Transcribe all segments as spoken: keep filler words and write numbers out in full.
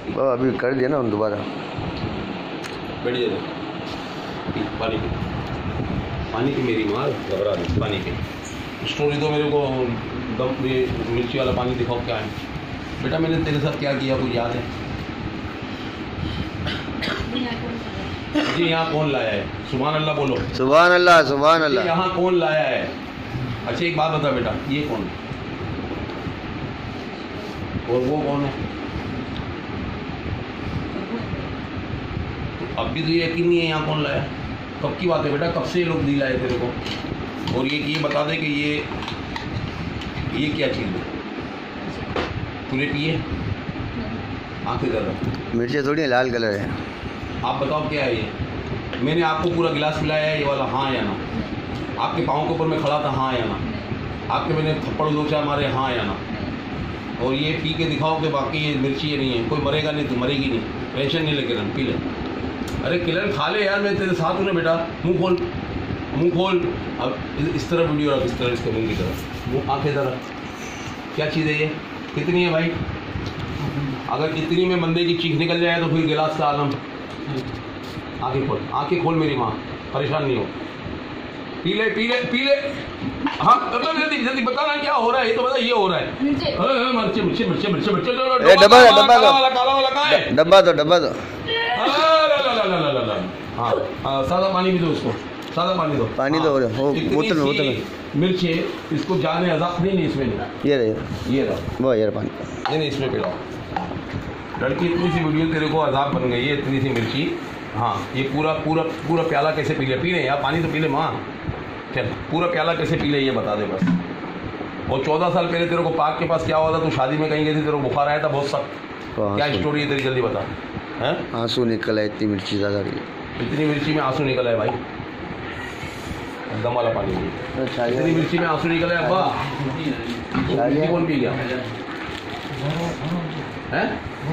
वो अभी कर दिया ना दोबारा। बैठ जाए पानी पी, पानी पी मेरी माँ, घबरा नहीं, पानी पी। स्टोरी तो मेरे को दम मिर्ची वाला पानी दिखाओ क्या है बेटा, मैंने तेरे साथ क्या किया कुछ याद है? जी यहाँ कौन लाया है? सुभान अल्लाह बोलो। सुभान अल्लाह, सुभान अल्लाह। यहाँ कौन लाया है? अच्छा एक बात बता बेटा, ये कौन है और वो कौन है? तो अब भी तो यकीन नहीं है यहाँ कौन लाया? कब की बात है बेटा, कब से ये लोग दिलाए तेरे को? और ये ये बता दे कि ये ये क्या चीज़ है? तूने पिए? आंखें ज़्यादा मिर्ची थोड़ी लाल कलर है। आप बताओ क्या है ये? मैंने आपको पूरा गिलास पिलाया है ये वाला, हाँ या ना? आपके पाँव के ऊपर मैं खड़ा था, हाँ या ना? आपके मैंने थप्पड़ दो चार मारे, हाँ या ना? और ये पी के दिखाओ कि बाकी ये मिर्ची ये नहीं है। कोई मरेगा नहीं, तू मरेगी नहीं, टेंशन नहीं ले किरण, पी ले। अरे किरण खा ले यार, मैं तेरे साथ हूँ ना बेटा। मुँह खोल, मुँह खोल। अब इस तरह वीडियो रख, इस तरह इसके मुँह की तरफ, मुँह आँखें तरह। क्या चीज़ है ये? कितनी है भाई? अगर इतनी में बंदे की चीख निकल जाए तो फिर गिलास का आलम। आंखें खोल, आंखें खोल मेरी माँ, परेशान नहीं हो। पी ले पी ले पी ले। हाँ जल्दी जल्दी बताना क्या हो रहा है, ये तो बता ये हो रहा है। मिर्चे मिर्चे मिर्चे मिर्चे मिर्चे डब्बा दो, डब्बा दो, काला वाला कहाँ है? डब्बा दो, डब्बा दो। हाँ सादा पानी भी दो उसको, सादा पानी दो, पानी दो। बोतल में, बोतल में मिर्चे इसको जाने अजाब नहीं, नहीं इसमें नहीं। ये रहे, ये रहा वो यार पानी नहीं नहीं इसमें पिलाओ। लड़की इतनी सी वीडियो तेरे को अजाब बन गई है, इतनी सी मिर्ची। हाँ ये पूरा पूरा पूरा प्याला कैसे पी ले? पी ले यार, पानी तो पी ले माँ। चल पूरा प्याला कैसे पी ले ये बता दे बस। और चौदह साल पहले तेरे को पाक के पास क्या हुआ था? तू शादी में कहीं गई थी, तेरे को बुखार आया था बहुत सख्त। क्या स्टोरी है तेरी, जल्दी बता। हैं आंसू निकल है इतनी मिर्ची ज़्यादा पी, इतनी मिर्ची में आंसू निकल है भाई? दम वाला पानी, इतनी मिर्ची में आंसू निकल है अब्बा? कौन पी गया है?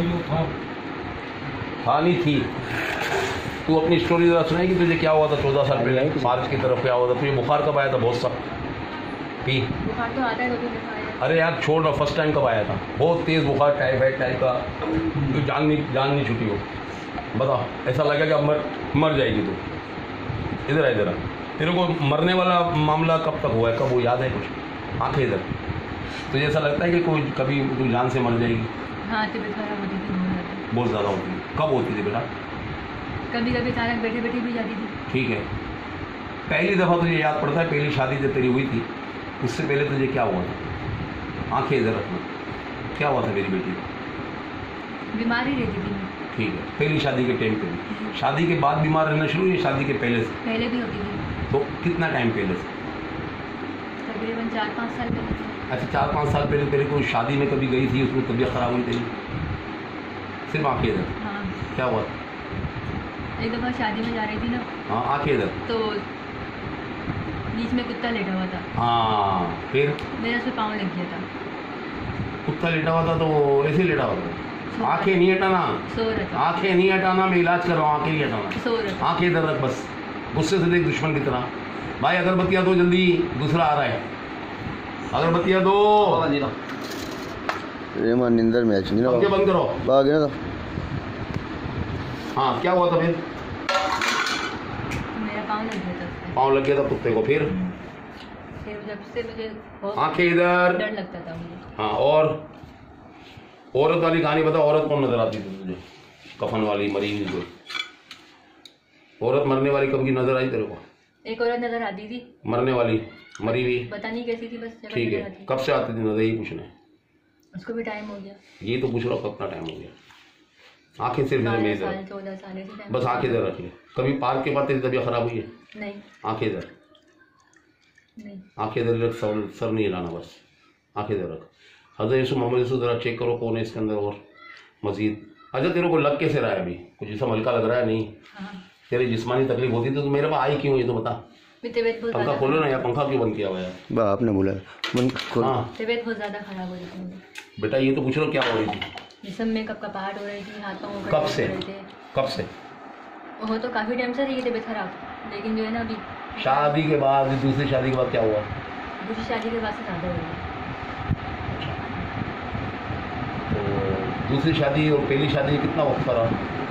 खानी थी। तू अपनी स्टोरी ज़रा सुनाई कि तुझे क्या हुआ था चौदह साल पहले मार्च की तरफ क्या हुआ था? तुझे बुखार कब आया था बहुत सख्त? पी। बुखार तो आता है तो अरे यार छोड़ ना, फर्स्ट टाइम कब आया था? बहुत तेज़ बुखार, टाइफाइड टाइप का, तो जान नहीं जान नहीं छुट्टी हो। बता, ऐसा लगा कि अब मर मर जाएगी तू। इधर है इधर, तेरे को मरने वाला मामला कब तक हुआ है, कब वो याद है कुछ? आंखें इधर। तुझे ऐसा लगता है कि कोई कभी तू जान से मर जाएगी? हाँ तबीयत खराब होती थी बहुत ज़्यादा होती है। कब होती थी बेटा? कभी कभी अचानक बैठे बैठे भी जाती थी। ठीक है, पहली दफ़ा तुझे याद पड़ता है पहली शादी जब तेरी हुई थी उससे पहले तुझे क्या हुआ था? आंखें इधर रखना, क्या हुआ था मेरी बेटी को? बीमारी रहती थी। ठीक है, पहली शादी के टाइम पे भी? शादी के बाद बीमार रहना शुरू या शादी के पहले से? पहले भी होती थी। तो कितना टाइम पहले से? तकरीबन चार पाँच साल पहले। अच्छा चार पाँच साल पहले तेरे को शादी में कभी गई थी, उसमें तबीयत खराब हुई तेरी? सिर्फ आंखें इधर? हाँ। क्या हुआ? एक दफ़ा शादी में जा रही थी ना। हाँ आंखें इधर। तो बीच में कुत्ता लेटा हुआ था। हाँ फिर? मेरा उस पर पाँव लग गया था। कुत्ता लेटा हुआ था तो ऐसे लेटा हुआ था? आंखें नहीं हटाना, सो रहा था। आंखें नहीं हटाना, मैं इलाज कर रहा हूँ, आंखें नहीं हटाना। सो रहा था। आंखें इधर रख बस, गुस्से से देख दुश्मन की तरह। भाई अगरबत्तियाँ दो जल्दी, दूसरा आ रहा है। अगरबत्तियाँ दो। रेमान निंदर में अच्छी ना बंद करो। बाग है ना तो। हाँ क्या हुआ था फिर? मेरा पाँव लग गया था। पाँव लग गया था कुत्ते को? फिर? फिर जब से मुझे आंखें इधर। डर लगता था मुझे। हाँ और औरत वाली कहानी बता, औरत कौन नजर आती थी तुझे? कफन वाली मरी हुई कोई औरत? मरने वाली कब की नजर आई तेरे को? एक औरत नजर आती थी। मरने वाली, मरी हुई? पता नहीं कैसी थी, बस ठीक है, कब से आती थी नजर, ये पूछना है। उसको भी टाइम हो गया। ये तो पूछ रहा हूँ कितना टाइम हो गया। आंखें सिर्फ इधर में इधर, चौदह साल ऐसे बस आंखें इधर रख ले। कभी पार्क के बाद तेरी तबीयत खराब हुई है? नहीं। आंखें इधर, नहीं। आंखें इधर रख, सर सर नहीं हिलाना, बस आंखें इधर रख। हज़रत यूसुफ मोहम्मद यूसुफ ज़रा चेक करो कौन है इसके अंदर और मजीद। अच्छा तेरे को लग कैसे रहा है अभी? कुछ जिसम हल्का लग रहा है? नहीं। हाँ। तेरी जिस्मानी तकलीफ होती तो मेरे पास आई क्यों ये तो बता। पंखा खोलो ना, या पंखा क्यों बंद किया हुआ है? बा आपने बोला बंद खोलो। हाँ तबीयत बहुत ज़्यादा खराब हो रही थी बेटा, ये तो पूछ रहा हूँ क्या हो रही थी? जिसम में कब कपाहट हो रही थी, हाथ पाँव कब से? कब से? वो तो काफ़ी टाइम से रही तबीयत खराब, लेकिन जो है ना अभी शादी के बाद, दूसरी शादी के बाद क्या हुआ? दूसरी शादी के बाद से ज़्यादा हो रही है। तो दूसरी शादी और पहली शादी कितना वक्त रहा?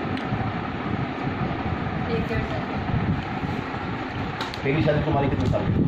एक डेढ़ साल पहली शादी तुम्हारी कितने साल की?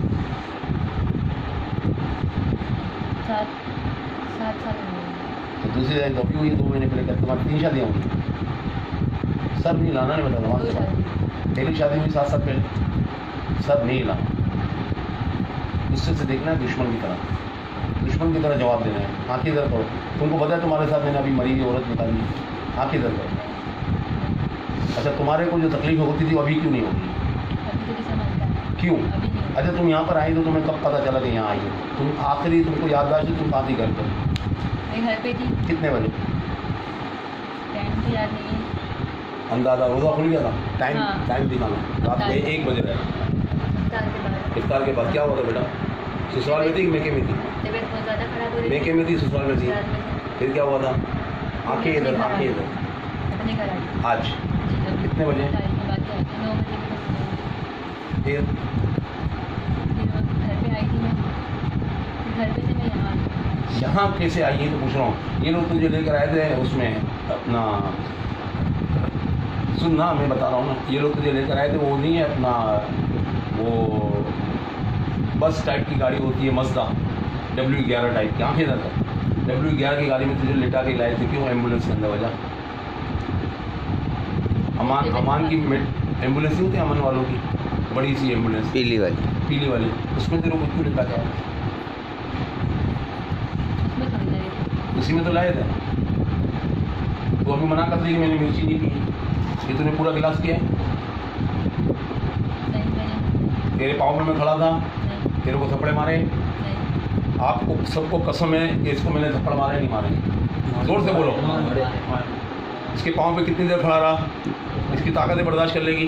सात सात साल हो गए। तो दूसरी शादी तो अभी हुई है दो महीने पहले, तुम्हारी तीन शादियाँ हुई? सब नहीं लाना, नहीं बता दो वहाँ शादी पहली शादी हुई सात साल पहले, सब नहीं लाना। गुस्से से देखना है दुश्मन की तरह, दुश्मन की तरह जवाब देना है। आँखें इधर करो। तुमको पता है तुम्हारे साथ मैंने अभी मरी हुई औरत निकाली, आँखें इधर करो। अच्छा, तुम्हारे को जो तकलीफ होती थी वो अभी क्यों नहीं होगी? अभी तो किसी मानता है क्यों? अभी नहीं। अच्छा, तुम यहाँ पर आई तो तुम्हें कब पता चला कि यहाँ आई हो? तुम आखिरी तुमको याददाश्त है तुम कहाँ थी घर पर? मैं घर पे थी, कितने बजे? टाइम तो याद नहीं है। अंदाजा रोज़ा खुल गया था? टाइम हाँ। टाइम दिखाना, रात में एक बजे रहे। इफ्तार के बाद इफ्तार के बाद क्या हुआ था बेटा? ससुराल में थी कि मेके में थी? तबीयत बहुत ज़्यादा खराब हो रही थी। मेके में थी, ससुराल में थी? रात में फिर क्या हुआ था? आंखें इधर, आंखें इधर। अपने घर आई आज जी, जब कितने बजे? तारीख के बाद आई थी नौ बजे के बाद। फिर फिर वो घर पे आई थी मैं, फिर घर पे से मैं यहाँ आई। यहाँ कैसे आई है तो पूछ रहा हूँ। ये लोग तुझे लेकर आए थे उसमें अपना, सुन ना मैं बता रहा हूँ ना, ये लोग तुझे लेकर आए थे वो नहीं है अपना वो बस टाइप की गाड़ी होती है मज़दा डब्ल्यू ग्यारह टाइप की, आँखें इधर डब्ल्यू ग्यारह की गाड़ी में तुझे लेटा के लाए थे क्यों? एम्बुलेंस के अंदर वजह अमान अमान की एम्बुलेंस नहीं होती अमन वालों की, बड़ी सी एम्बुलेंस पीली वाली। पीली वाली, उसमें तेरे को क्यों लेटा गया? उसमें थोड़ी लगे थे। उसी में तो लाए थे। तो अभी मना कर दी कि मैंने मिर्ची नहीं पी, ये तूने पूरा गिलास किया है? नहीं मैंने तेरे पाँव में मैं खड़ा था, नहीं तेरे को थप्पड़े मारे? नहीं आपको सबको कसम है कि इसको मैंने थप्पड़ मारे नहीं मारे? जोर से बोलो। इसके पाँव पे कितनी देर खड़ा रहा? इसकी ताकतें बर्दाश्त कर लेगी?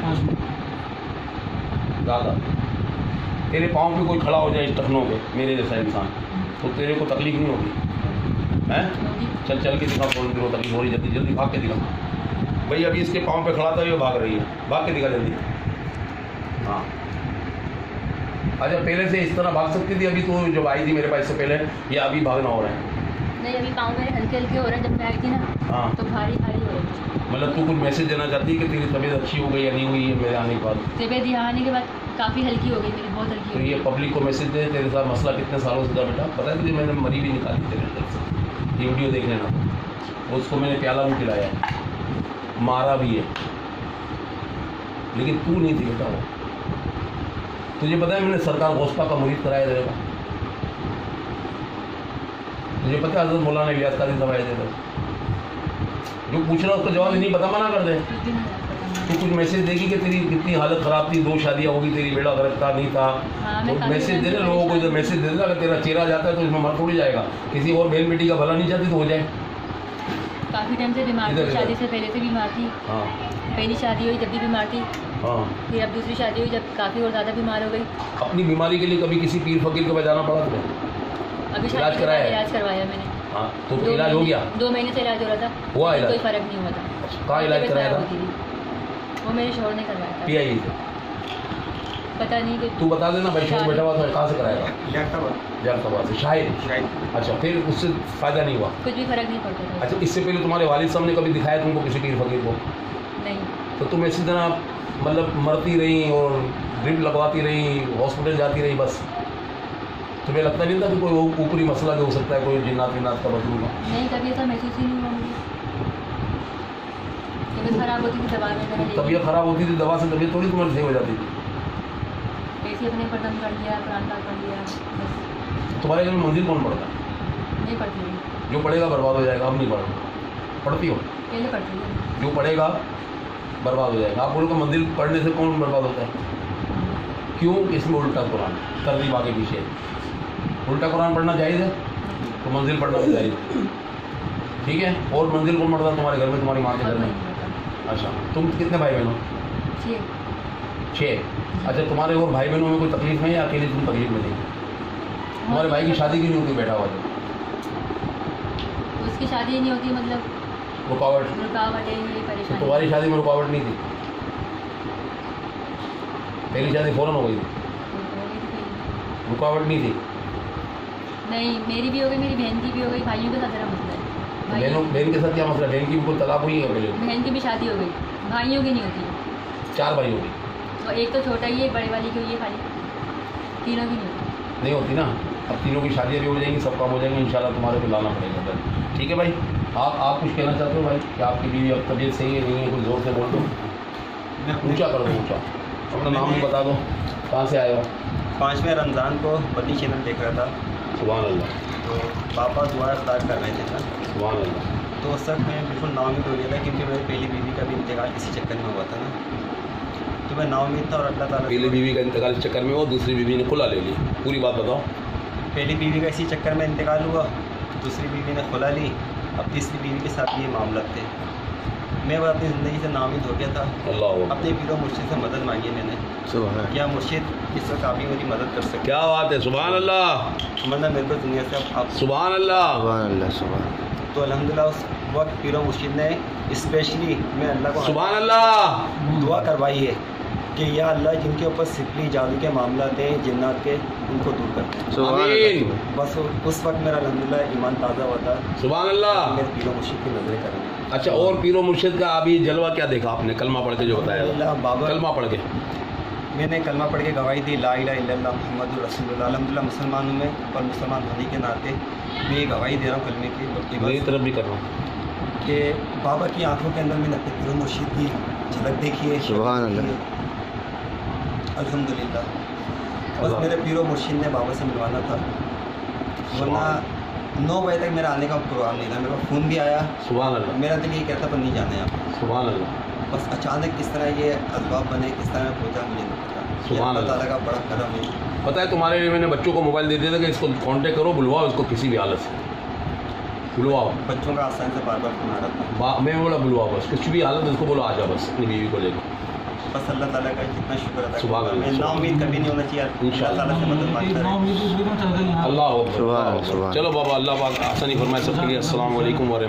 ज़्यादा। तेरे पाँव पे कोई खड़ा हो जाए इस टखनों पे, मेरे जैसा इंसान, तो तेरे को तकलीफ नहीं होगी? हैं? चल चल के दिखा, कौन तेरे को तकलीफ हो रही? जल्दी जल्दी भाग के दिखा। भाई अभी इसके पाँव पे खड़ा था, ये भाग रही है, भाग के दिखा जल्दी। हाँ, अच्छा पहले से इस तरह भाग सकती थी? अभी तो जब आई थी मेरे पास इससे पहले, या अभी भागना हो रहा है? नहीं अभी पाँव मेरे हल्के हल्के हो रहे हैं। जब मैं आई थी ना हाँ। तो भारी भारी हो रही थी। मतलब तू कुछ मैसेज देना चाहती है कि तेरी तबीयत अच्छी हो गई या नहीं हुई है मेरे आने के बाद? तबीयत यहाँ आने के बाद काफ़ी हल्की हो गई मेरी, बहुत हल्की तो हो ये गई। पब्लिक को मैसेज दे, तेरे साथ मसला कितने सालों से था बेटा? पता है तुझे, मैंने मरी भी निकाली तेरे अंदर से, ये वीडियो देख लेना। उसको मैंने प्याला भी पिलाया, मारा भी है, लेकिन तू नहीं थी बेटा वो। तुझे पता है मैंने सरकार गोस्पा का मुरीद कराया तेरे को? तुझे पता है हजरत मौलाना इलियास काजी साहब आए थे? जो पूछ रहा उसका जवाब नहीं पता, मना कर दे। कुछ भी नहीं याद पता मुझे। तो कुछ मैसेज देगी कि तेरी कितनी हालत ख़राब थी, दो शादियाँ होगी, तेरी बेड़ा गिरफ्तार नहीं था, हाँ, मैं तो काफ़ी मैसेज दे दे परेशान लोगों को। इधर थी। मैसेज दे दे, अगर तेरा चेहरा जाता है तो इसमें मर थोड़ी जाएगा। किसी और बहन बेटी का भला नहीं चाहती तो हो जाए। काफ़ी टाइम से बीमार इधर- थी, इधर। शादी से पहले से बीमार थी। हाँ पहली शादी हुई जब भी बीमार थी, हाँ। फिर अब दूसरी शादी हुई जब काफ़ी और ज़्यादा बीमार हो गई। अपनी बीमारी के लिए कभी किसी पीर फकीर को बजाना पड़ा तुम्हें? अभी इलाज शादी के कराया बाद है? इलाज करवाया मैंने। हाँ, तो दो इलाज हो महीने- गया? दो महीने से इलाज हो रहा था, हुआ लेकिन इलाज? कोई फ़र्क नहीं हुआ था। कहाँ इलाज तबीयत कराया खराब था? होती थी। वो मेरे शोहर ने करवाया था। पी आई से? पता नहीं कि तू बता देना भाई, शोर बैठा हुआ था, कहाँ से कराया था? जैकबाद से। शायद? अच्छा, फिर उससे फ़ायदा नहीं हुआ? कुछ भी फ़र्क नहीं पड़ता था। अच्छा, इससे पहले तुम्हारे वालिद साहब ने कभी दिखाया तुमको किसी पीर फकीर को? नहीं तो तुम इसी तरह मतलब मरती रही और ड्रिप लगवाती रही, हॉस्पिटल जाती रही, बस? तुम्हें लगता नहीं था कि कोई ऊ- ऊपरी मसला भी हो सकता है, कोई जिन्नात विन्नात का बदलू का? नहीं कभी ऐसा महसूस ही नहीं हुआ मुझे। तबीयत खराब होती थी, दवा वगैरह लेके तबीयत ख़राब होती थी, दवा से तबीयत थोड़ी तुम्हारी सही हो जाती थी। ऐसे अपने पर दम कर लिया, कुरान पाक पढ़ लिया, बस। तुम्हारे घर में मंदिर कौन पढ़ता है? नहीं पढ़ती थी, जो पढ़ेगा बर्बाद हो जाएगा। अब नहीं पढ़ पढ़ती हो? पहले पढ़ती थी। जो पढ़ेगा बर्बाद हो जाएगा। आप बोलो कि मंदिर पढ़ने से कौन बर्बाद होता है? क्यों? इसमें उल्टा कुरान, तरजीब आगे पीछे। उल्टा कुरान पढ़ना जायज़ है तो मंजिल पढ़ना भी जायज़ है, ठीक है? और मंजिल कौन पढ़ता है तुम्हारे घर में, तुम्हारी माँ के घर में? अच्छा, तुम कितने भाई बहन हो? छः। छः। अच्छा, तुम्हारे और भाई बहनों में कोई तकलीफ है या अकेले तुम तकलीफ में थी? तुम्हारे भाई की शादी क्यों नहीं होती बैठा हुआ? उसकी शादी ही नहीं होती, मतलब रुकावट? रुकावट है, ये तो परेशानी। तुम्हारी शादी में रुकावट नहीं थी? पहली शादी फ़ौरन हो गई थी? हो गई थी पहले। रुकावट नहीं थी? नहीं, मेरी भी हो गई, मेरी बहन की भी हो गई, भाइयों के साथ ज़रा मसला है। भाई बहनों बहन के साथ क्या मसला? बहन की भी कोई तलाक हुई है पहले? बहन की भी शादी हो गई, भाइयों की नहीं होती। चार भाई होगी? और एक तो छोटा ही है, बड़े वाली की हुई है खाली, तीनों की नहीं होती। नहीं होती ना। अब तीनों की शादियाँ भी हो जाएंगी, सब काम हो जाएंगे इंशाल्लाह, तुम्हारे को लाना पड़ेगा सर। ठीक है भाई, आप आप कुछ कहना चाहते हो भाई कि आपकी बीवी अब तबीयत सही है नहीं है? कुछ जोर से बोल दो, ऊँचा कर दो, ऊँचा। अपना नाम भी बता दो, कहाँ से आए हो? पाँचवें रमज़ान को बनी चैनल देख रहा था, सुभान अल्लाह, तो पापा दुआ इफ्तार कर रहे थे ना, सुभान अल्लाह। तो सर मैं बिल्कुल नाउमीद हो गया था क्योंकि मेरी पहली बीवी का भी इंतकाल इसी चक्कर में हुआ था ना, तो मैं नाउमीद था और अल्लाह ताला पहली बीवी का इंतकाल इस चक्कर में हुआ, दूसरी बीवी ने खुला ले ली, पूरी बात बताओ। पहली बीवी का इसी चक्कर में इंतकाल हुआ, दूसरी बीवी ने खुला ली, अब तीसरी बीवी के साथ ये मामला थे। मैं बस अपनी ज़िंदगी से नाउमीद हो गया था। अल्लाह अपने पीरो मुर्शिद से मदद मांगी मैंने, सुभान अल्लाह। क्या मुर्शिद इस वक्त आप ही मेरी मदद कर सकते क्या बात है, सुभान अल्लाह, मतलब मेरे को दुनिया से अब आप। सुभान अल्लाह। सुभान अल्लाह। सुभान तो अल्हम्दुलिल्लाह उस वक्त पीरो मुर्शिद ने स्पेशली मैं अल्लाह को सुभान अल्लाह। दुआ करवाई है कि या अल्लाह जिनके ऊपर सिफली जादू के मामला थे, जिन्नात के, उनको दूर कर दे। सुभान आमीन। अल्लाह। बस उस वक्त मेरा अल्हम्दुलिल्लाह ईमान ताज़ा हुआ था, सुभान अल्लाह। मेरे पीरो मुर्शिद की नजरें करेंगे। अच्छा, और पीरो मुर्शिद का अभी जलवा क्या देखा आपने? कलमा पढ़ के जो बताया था, अल्लाह बाबा, कलमा पढ़ के मैंने कलमा पढ़ के गवाही दी ला इलाहा इल्लल्लाह मुहम्मदुर रसूलुल्लाह। अल्हम्दुलिल्लाह मुसलमान हूँ मैं, और मुसलमान होने के नाते मैं ये गवाही दे रहा हूँ कलमे की, बल्कि मेरी बस तरफ भी कर रहा हूँ कि बाबा की आंखों के अंदर मैंने अपने पीरो मुर्शिद की झलक देखी है। सुभान अल्लाह। अल्हम्दुलिल्लाह, बस मेरे पीरो मुर्शिद ने बाबा से मिलवाना था, वरना नौ बजे तक मेरा आने का प्रोग्राम नहीं था। मेरे पास फ़ोन भी आया, सुभान अल्लाह, मेरा दिल ये कहता पर नहीं जाना है आप। सुभान अल्लाह। बस अचानक किस तरह ये असबाब बने, किस तरह पहुँचा मुझे नहीं पता। ये सुभान अल्लाह अल्लाह। ताला का बड़ा करम है। पता है तुम्हारे लिए मैंने बच्चों को मोबाइल दे दिया था कि इसको कांटेक्ट करो, बुलवाओ इसको किसी भी हालत से, बुलवाओ। बच्चों का आसान से बार बार फोन आ रहा था, बा- मैं बोला बुलवाओ, बस किसी भी हालत में इसको बोलो आ जा, बस अपनी बीवी को लेकर। बस अल्लाह ताला का जितना शुक्र अदा सुभान करूं। अल्लाह, मैं नाउमीद कभी नहीं होना चाहिए, अल्लाह इंशाअल्लाह। ताला से मदद मांगता रहे। अल्लाह अकबर, सुभान अल्लाह अल्लाह, अकबर। सुभान। चलो बाबा, अल्लाह पाक आसानी फरमाए सबके लिए। अस्सलाम वालेकुम व